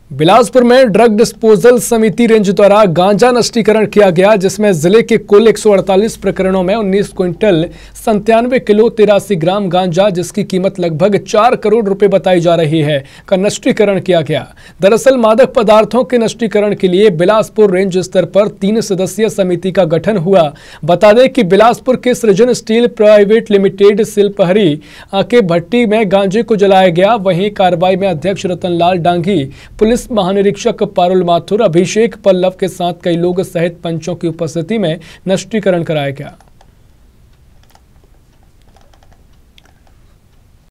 बिलासपुर में drug disposal समिति range द्वारा गांजा नष्टीकरण किया गया, जिसमें जिले के कुल 148 प्रकरणों में 19 क्विंटल 97 किलो 83 ग्राम गांजा, जिसकी कीमत लगभग 4 करोड़ रुपए बताई जा रही है, का नष्टीकरण किया गया। दरअसल मादक पदार्थों के नष्टीकरण के लिए बिलासपुर रेंज स्तर पर 3 सदस्यीय समिति का गठन हुआ। बता दें कि बिलासपुर के सृजन स्टील प्राइवेट लिमिटेड सिलपहरी के भट्टी में गांजे को जलाया गया। वहीं कार्रवाई में अध्यक्ष रतनलाल डांगी, पुलिस महानिरीक्षक पारुल माथुर, अभिषेक पल्लव के साथ कई लोग सहित पंचों की उपस्थिति में नष्टीकरण कराया गया।